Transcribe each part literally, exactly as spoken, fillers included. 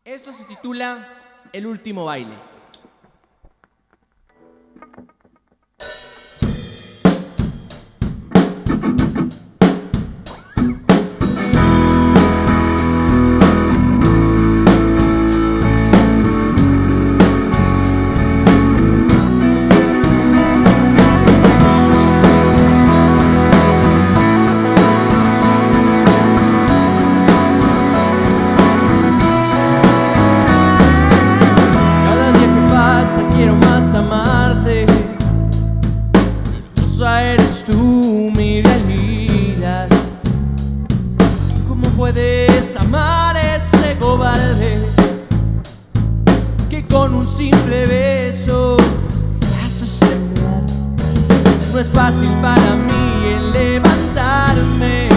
Esto se titula El último baile. Quiero más amarte, hermosa eres tú, mi realidad. ¿Cómo puedes amar a ese cobarde que con un simple beso me haces temblar? No es fácil para mí el levantarme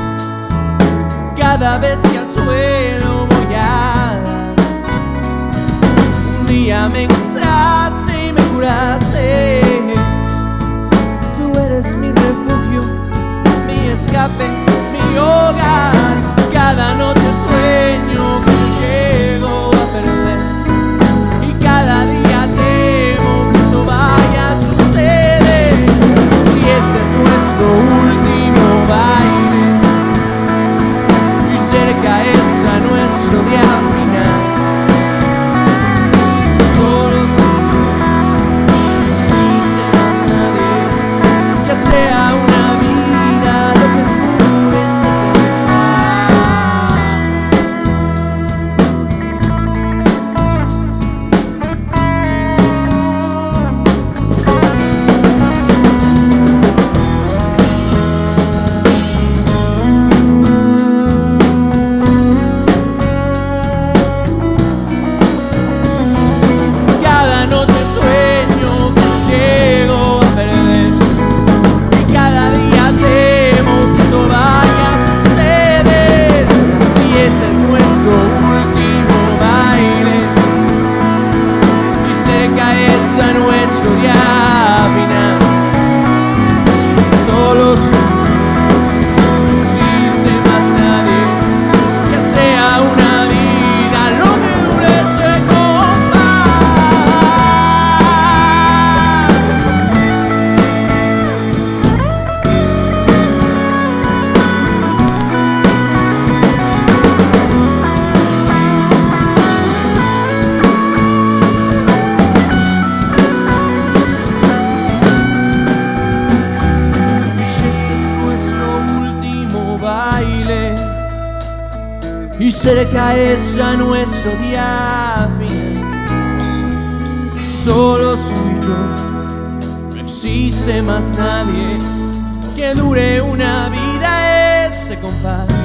cada vez que al suelo voy a dar. Un día me encontraste y me juraste, tú eres mi refugio, mi escape, mi hogar. Cada noche sueño que llego a perder y cada día temo que esto vaya a suceder. Si este es nuestro último baile y cerca es a nuestro día final, sea una vida lo que dure cada noche sueño que llego a perder. Cada día temo que eso vaya a suceder. Si ese es nuestro último baile y cerca es a nuestro día final, solos, sin ser más nadie, que sea una vida lo que dure ese compás. Y cerca es a nuestro día final, solo soy yo, no existe más nadie que dure una vida ese compás.